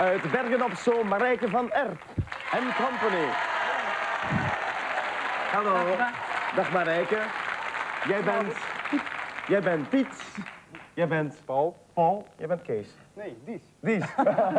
Uit Bergen op Zoom, Marijke van Erp en Company. Hallo. Dag Marijke. Jij bent Piet. Jij bent Paul. Paul. Jij bent Kees. Nee, Dies. Dies.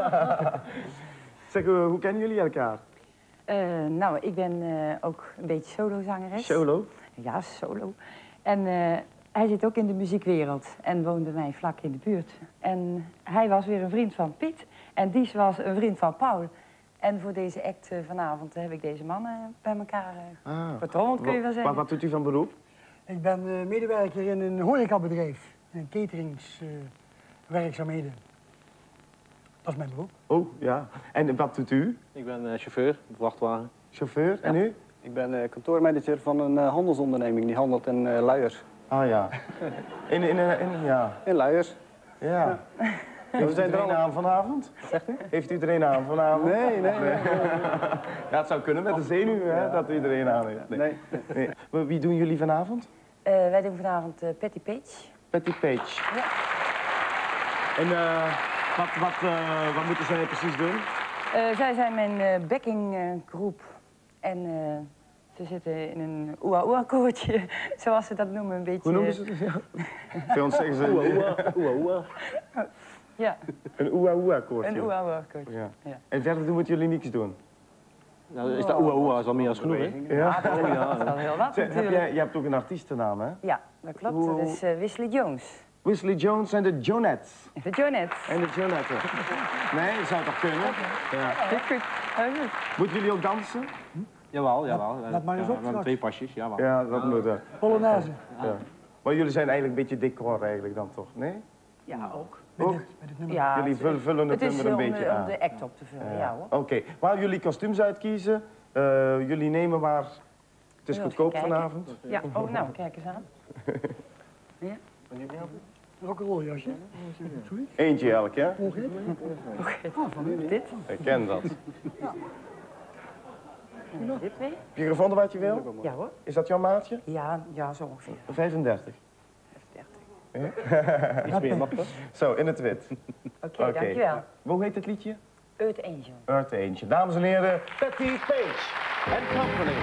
Zeg, hoe kennen jullie elkaar? Nou, ik ben ook een beetje solozangeres. Solo? Ja, solo. En hij zit ook in de muziekwereld en woont bij mij vlak in de buurt. En hij was weer een vriend van Piet en Dies was een vriend van Paul. En voor deze act vanavond heb ik deze mannen bij elkaar vertrommeld, kun je wel zeggen. Wat doet u van beroep? Ik ben medewerker in een horecabedrijf, in cateringswerkzaamheden. Dat is mijn beroep. Oh, ja. En wat doet u? Ik ben chauffeur, vrachtwagen. Chauffeur. En u? Ik ben kantoormanager van een handelsonderneming die handelt in luiers. Ah ja. Ja. In luiers. Ja. Heeft u er een aan vanavond? Zegt u? Heeft u er een aan vanavond? Nee. Ja, het zou kunnen met de zenuw, hè, dat u er een aan heeft. Nee. Wie doen jullie vanavond? Wij doen vanavond Patty Page. Patty Page. Ja. En wat moeten zij precies doen? Zij zijn mijn backinggroep en ze zitten in een oeah-oeah-koortje, zoals ze dat noemen, een beetje. Hoe noemen ze het? Ja. Bij ons zeggen ze... Oeh. Ja. Een oeah-oeah-koortje. Een oeah-oeah-koortje. Ja. Ja. En verder moeten jullie niks doen? Nou, is dat oeh is wel meer als genoeg, hè? Ja. Dat is wel heel wat Zeg, natuurlijk. je hebt ook een artiestennaam, hè? Ja, dat klopt. Dat is Wesley Jones. Wesley Jones en de Jonettes. De Jonettes. En de Jonetten. Nee, dat zou toch kunnen? Ja. Goed, goed. Heel goed. Moeten jullie ook dansen? Jawel. Laat maar eens op We hebben straks. 2 pasjes, jawel. Ja, dat moet. Polonaise. Ja. Maar jullie zijn eigenlijk een beetje decor eigenlijk dan toch, nee? Ja, ook. Met Ook? dit nummer. Ja, Jullie vullen het het is nummer een om beetje de, aan. om de act op te vullen, ja hoor. Oké, waar jullie kostuums uitkiezen, jullie nemen maar. Het is Wil je goedkoop kijken? vanavond. Ja, oh nou, kijk eens aan. Ja. Rock'n'roll jasje. Sorry? Eentje elk, hè? Dit? Ik ken dat. Dit twee? Heb je gevonden wat je wil? Ja hoor. Is dat jouw maatje? Ja, zo ongeveer. 35. 30. Iets meer mag dat? Zo, in het wit. Oké, dankjewel. Hoe heet het liedje? Earth Angel. Earth Angel. Dames en heren, Patty Page en Company.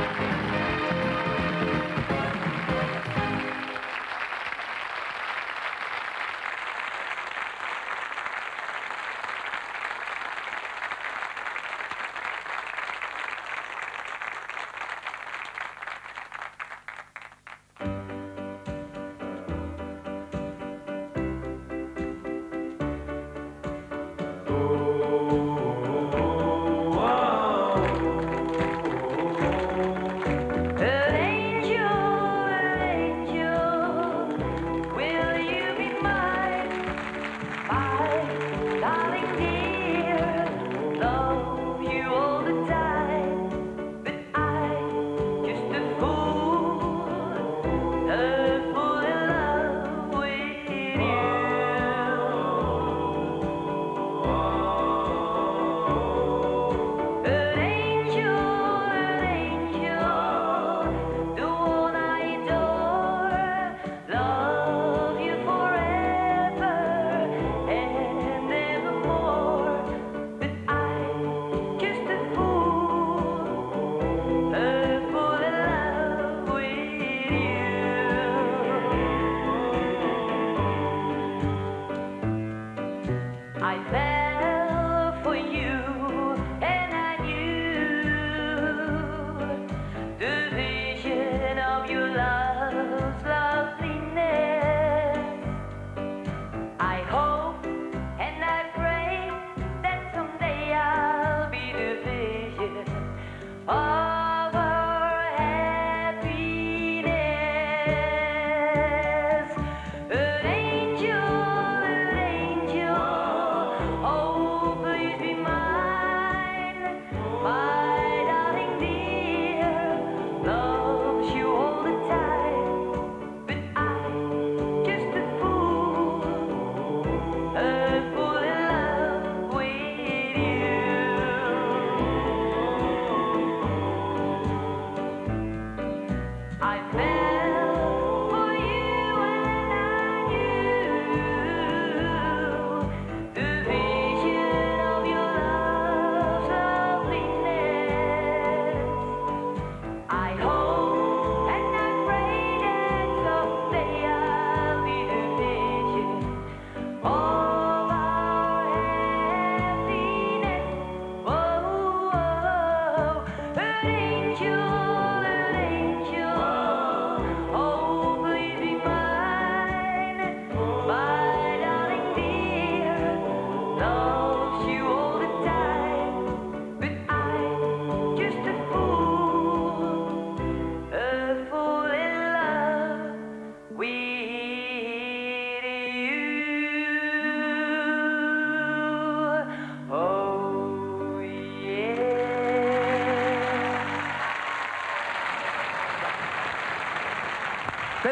Oh, please be mine.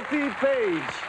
Patti Page.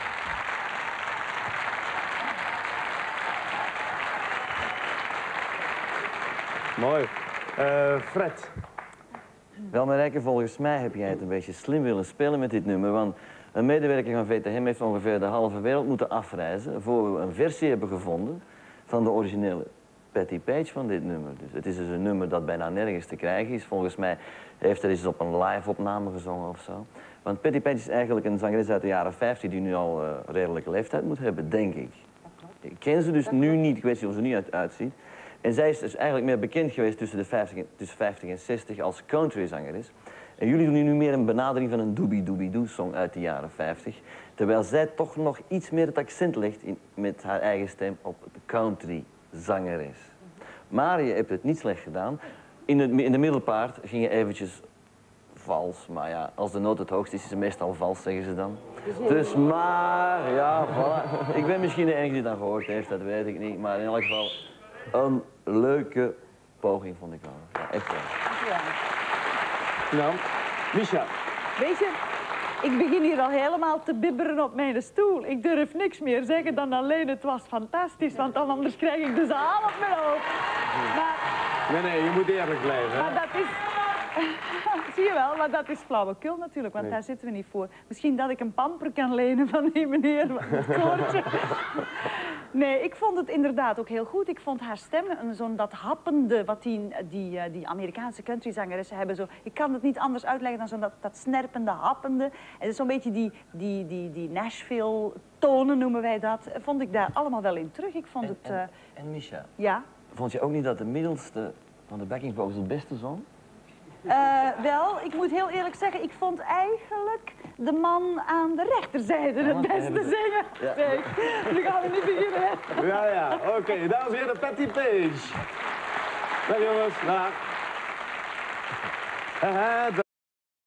Mooi. Fred. Wel, Marijke, volgens mij heb jij het een beetje slim willen spelen met dit nummer. Want een medewerker van VTM heeft ongeveer de halve wereld moeten afreizen voor we een versie hebben gevonden van de originele Patti Page van dit nummer. Dus het is dus een nummer dat bijna nergens te krijgen is. Volgens mij heeft er eens op een live-opname gezongen of zo. Want Patti Page is eigenlijk een zangeres uit de jaren 50 die nu al redelijke leeftijd moet hebben, denk ik. Ik ken ze dus nu niet, ik weet niet hoe ze er nu uitziet. En zij is dus eigenlijk meer bekend geweest tussen 50 en 60 als countryzangeres. En jullie doen nu meer een benadering van een doobie-doobie-doo-song uit de jaren 50. Terwijl zij toch nog iets meer het accent legt met haar eigen stem op de countryzangeres. Maar je hebt het niet slecht gedaan. In de middelpaard ging je eventjes vals. Maar ja, als de noot het hoogst is, is het meestal vals, zeggen ze dan. Dus maar, ja, voilà. Ik ben misschien de enige die het dan gehoord heeft, dat weet ik niet. Maar in elk geval een leuke poging, vond ik wel. Ja, echt wel. Nou, Misha. Weet je, ik begin hier al helemaal te bibberen op mijn stoel. Ik durf niks meer zeggen dan alleen het was fantastisch, want dan anders krijg ik de zaal op mijn hoofd. Maar, Nee, je moet eerlijk blijven. Hè? maar dat is... Zie je wel, maar dat is flauwekul natuurlijk, want daar zitten we niet voor. Misschien dat ik een pamper kan lenen van die meneer met het koortje. Nee, ik vond het inderdaad ook heel goed. Ik vond haar stem, zo'n dat happende, wat die Amerikaanse countryzangeressen hebben. Zo, ik kan het niet anders uitleggen dan zo'n dat snerpende, happende. En zo'n beetje die Nashville-tonen noemen wij dat. Vond ik daar allemaal wel in terug. Ik vond het... En Misha, ja? vond je ook niet dat de middelste van de backing vocals het beste zong? Wel, ik moet heel eerlijk zeggen, ik vond eigenlijk de man aan de rechterzijde het beste zingen. Ja. Nee, nu gaan we niet beginnen, hè. Ja, oké. Dames en heren, Patti Page. Dag jongens, dag.